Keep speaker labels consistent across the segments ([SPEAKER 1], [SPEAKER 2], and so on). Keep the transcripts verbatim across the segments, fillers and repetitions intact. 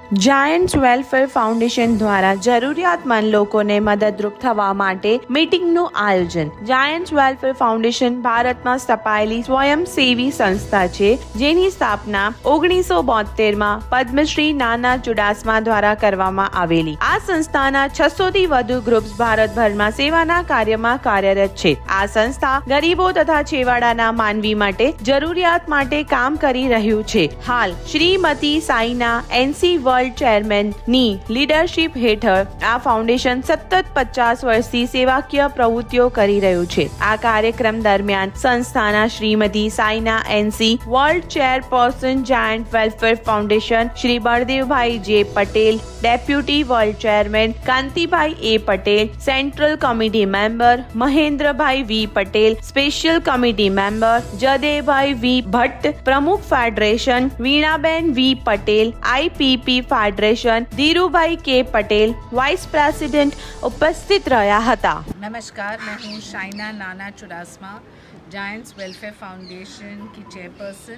[SPEAKER 1] Giants welfare foundation દ્વારા જરૂરિયાતમંદ લોકોને મદદરૂપ થવા માટે મીટિંગનું આયોજન। જાયન્ટ્સ વેલફેર ફાઉન્ડેશન ભારતમાં સ્થપાયેલી સ્વયંસેવી સંસ્થા છે, જેની સ્થાપના ઓગણીસો બોતેર માં પદ્મશ્રી નાના ચુડાસમા દ્વારા કરવામાં આવેલી। આ સંસ્થાના છસો થી વધુ ગ્રુપ્સ ભારતભરમાં સેવાના કાર્યમાં કાર્યરત છે। આ સંસ્થા ગરીબો તથા છેવાડાના માનવી માટે જરૂરિયાત માટે કામ કરી રહ્યું છે। હાલ શ્રીમતી સાઈના એનસી વર્લ્ડ ચેરમેન ની લીડરશિપ હેઠળ આ ફાઉન્ડેશન સતત પચાસ વર્ષથી સેવાકીય પ્રવૃત્તિઓ કરી રહ્યું છે। આ કાર્યક્રમ દરમિયાન સંસ્થાના Shrimati Shaina NC world chairperson giant welfare foundation Shri Baldevbhai J Patel, deputy world chairman Kantibhai A Patel, central committee member Mahendrabhai V Patel, special committee member Jadebhai V Bhatt, પ્રમુખ federation Veenaben V Patel, IPP federation Dhirubhai K Patel vice president उपस्थित रहा था।
[SPEAKER 2] नमस्कार, मैं हूँ Shaina Nana Chudasama, giants welfare foundation की चेयरपर्सन,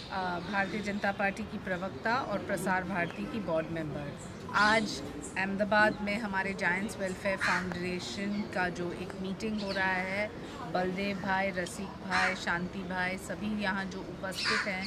[SPEAKER 2] भारतीय जनता पार्टी की प्रवक्ता और प्रसार भारती की बोर्ड मेंबर। आज अहमदाबाद में हमारे जायंट्स वेलफेयर फाउंडेशन का जो एक मीटिंग हो रहा है, बलदेव भाई, रसिक भाई, शांति भाई सभी यहाँ जो उपस्थित हैं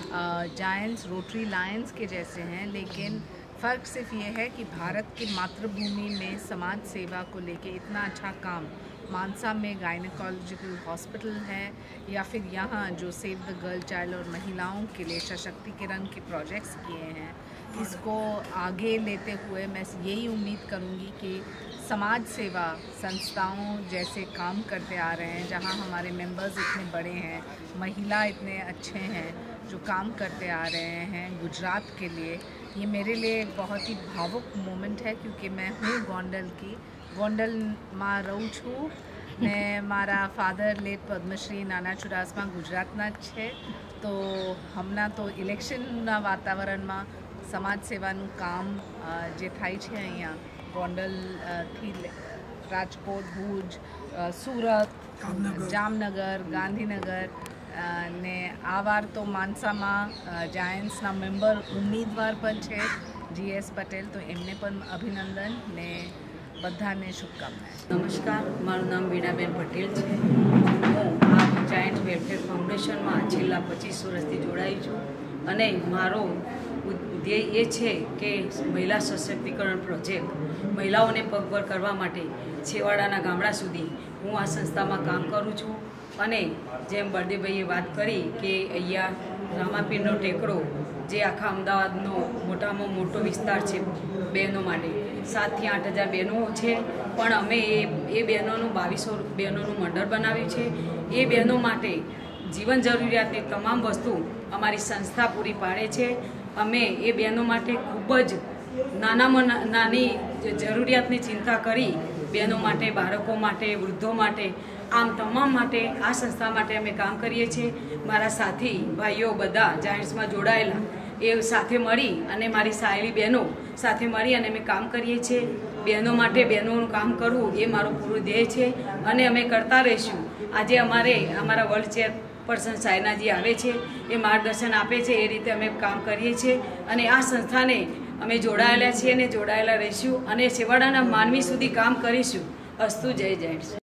[SPEAKER 2] जायंट्स रोटरी लायंस के जैसे हैं, लेकिन फ़र्क सिर्फ ये है कि भारत की मातृभूमि में समाज सेवा को लेके इतना अच्छा काम मानसा में गायनेकोलॉजिकल हॉस्पिटल है, या फिर यहाँ जो सेव द गर्ल चाइल्ड और महिलाओं के लिए सशक्तिकरण के प्रोजेक्ट्स किए हैं, इसको आगे लेते हुए मैं यही उम्मीद करूँगी कि समाज सेवा संस्थाओं जैसे काम करते आ रहे हैं, जहाँ हमारे मेंबर्स इतने बड़े हैं, महिला इतने अच्छे हैं जो काम करते आ रहे हैं गुजरात के लिए। ये मेरे लिए एक बहुत ही भावुक मोमेंट है, क्योंकि मैं हूँ गोंडल की, गोंडल में रहूँ छूँ ने मारा फादर लेट पद्मश्री नाना चुडासमा गुजरातना छे। तो हमना तो इलेक्शनना वातावरण में समाज सेवानुं काम जे थाय छे अहींया गोंडल थी राजकोट, भूज, सूरत, जामनगर, गांधीनगर ने आ वार तो मानसा में जायंट्सना मेम्बर उम्मीदवार पण छे जीएस पटेल, तो एमने पण अभिनंदन ने बधाने शुभकामनाएं।
[SPEAKER 3] नमस्कार, मारू नाम वीणाबेन पटेल है। हूँ आ जायंट वेलफेर फाउंडेशन में छेल्ला पच्चीस वर्षथी जोड़ाई छूँ अने मारो ध्येय ये छे कि महिला सशक्तिकरण प्रोजेक्ट महिलाओने पगभर करवा माटे छेवाड़ाना गामड़ा सुधी हूँ आ संस्था में काम करूँ छूँ। अने जेम बळदेवभाईए बात करी कि अहींया रामापीरनो टेकड़ो जे आखा अमदावादनो मोटामां मोटो विस्तार है बहनों माटे सात थी आठ हज़ार बहनों है, पण अमे ए बहनों बावीसो बहनों मंडळ बनाव्युं छे। ए बहनों माटे जीवन जरूरियातनी तमाम वस्तु अमारी संस्था पूरी पाड़े छे। अमे ए बहनों माटे खूब ज नानामां नानी जरूरियातनी चिंता करी बहनों माटे, बाळको माटे, वृद्धों माटे, आम तमाम माटे आ संस्था माटे अमे काम करीए छीए। मारा साथी भाईओ बधा जायंट्स में जोड़ायेला ए साथे मळी अने मारी सहेली बहनों साथे मळी अने अमे काम करीए छीए। बहनों माटे बहनों काम करवुं ए मारो पूरो ध्येय छे अने अमे करता रहीशुं। आजे अमारे अमारा वर्ल्ड चेरपर्सन सायनाजी आवे छे, ए मार्गदर्शन आपे छे, ए रीते अमे काम करीए छीए अने आ संस्थाने अमे जोड़ायेला छीए अने जोड़ायेला रहीशुं अने छेवाड़ाना मानवी सुधी काम करीशुं। अस्तु, जय जायंट्स।